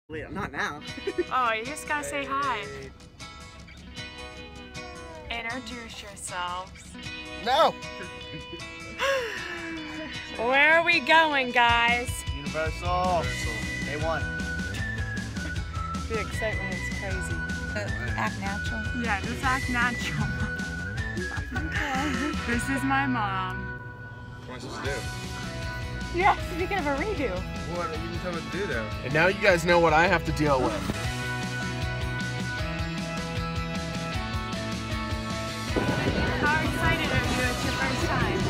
Wait, not now. Oh, you just gotta say hi. Introduce yourselves. No! Where are we going, guys? Universal. Day one. The excitement is crazy. Act natural. Yeah, just act natural. Okay. This is my mom. What am I supposed to do? Yeah, speaking of a redo. What? You didn't tell me what to do though. And now you guys know what I have to deal with. How excited are you? It's your first time.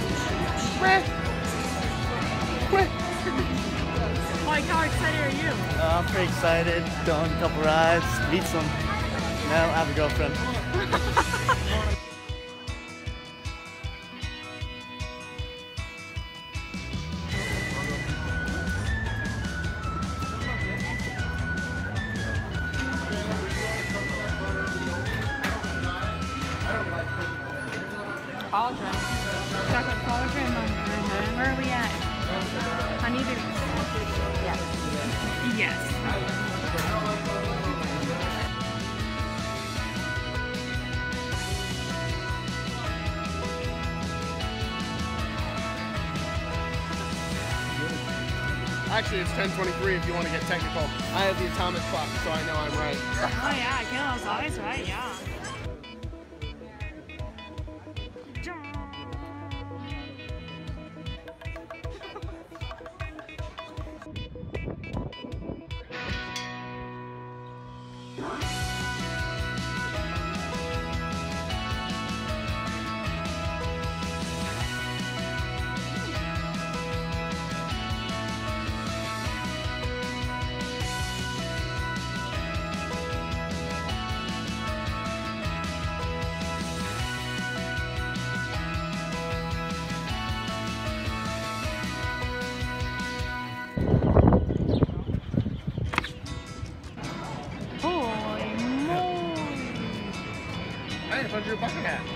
Like, how excited are you? I'm pretty excited. Going a couple rides, meet some. Now I have a girlfriend. Cauldron. Chocolate cauldron. Where are we at? Honeydew. Yes. Yes. Actually, it's 10:23 if you want to get technical. I have the atomic clock, so I know I'm right. Oh yeah, Kayla's always right, yeah. I thought you were a bucket hat.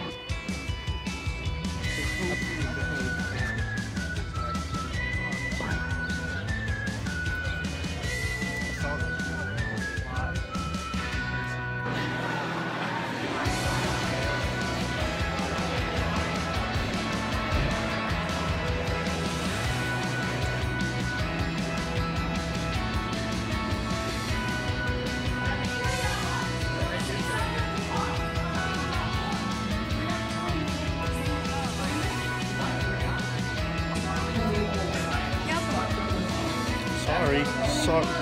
Sorry.